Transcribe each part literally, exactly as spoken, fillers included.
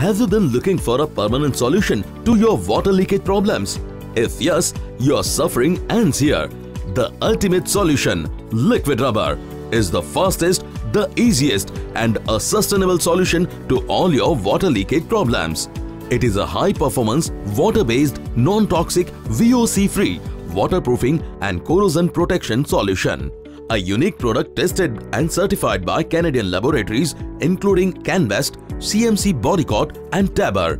Have you been looking for a permanent solution to your water leakage problems? If yes, your suffering ends here. The ultimate solution, liquid rubber, is the fastest, the easiest and a sustainable solution to all your water leakage problems. It is a high-performance, water-based, non-toxic, V O C-free, waterproofing and corrosion protection solution. A unique product tested and certified by Canadian laboratories including CanBest, C M C Bodycott and Tabor.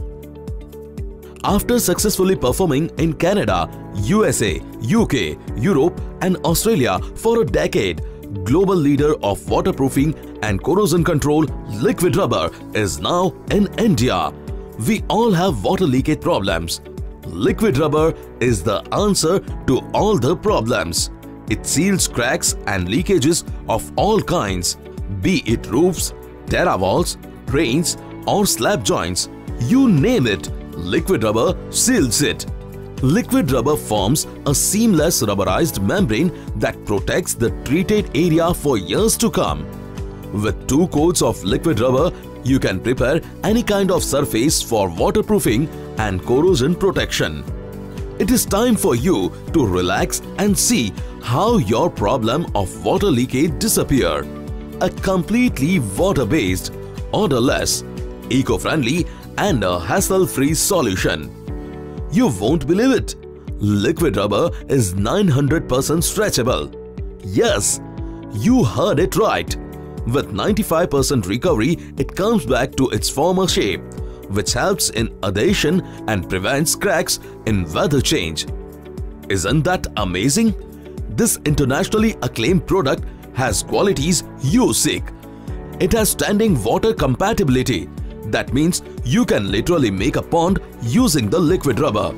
After successfully performing in Canada, U S A, U K, Europe and Australia for a decade, global leader of waterproofing and corrosion control, liquid rubber is now in India. We all have water leakage problems. Liquid rubber is the answer to all the problems. It seals cracks and leakages of all kinds, be it roofs, terra walls, drains or slab joints. You name it, liquid rubber seals it. Liquid rubber forms a seamless rubberized membrane that protects the treated area for years to come. With two coats of liquid rubber, you can prepare any kind of surface for waterproofing and corrosion protection. It is time for you to relax and see how your problem of water leakage disappear. A completely water-based, odorless, eco-friendly and a hassle-free solution. You won't believe it. Liquid rubber is nine hundred percent stretchable. Yes, you heard it right. With ninety-five percent recovery, it comes back to its former shape, which helps in adhesion and prevents cracks in weather change. Isn't that amazing? This internationally acclaimed product has qualities you seek. It has standing water compatibility. That means you can literally make a pond using the liquid rubber.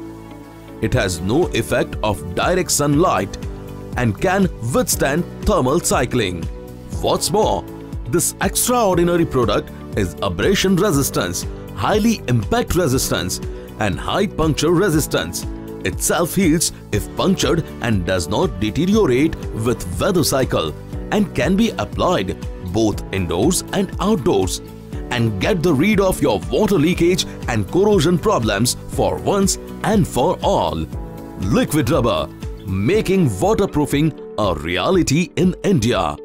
It has no effect of direct sunlight and can withstand thermal cycling. What's more, this extraordinary product is abrasion resistance, highly impact resistance and high puncture resistance. It self-heals if punctured and does not deteriorate with weather cycle and can be applied both indoors and outdoors. And get the rid of your water leakage and corrosion problems for once and for all. Liquid rubber, making waterproofing a reality in India.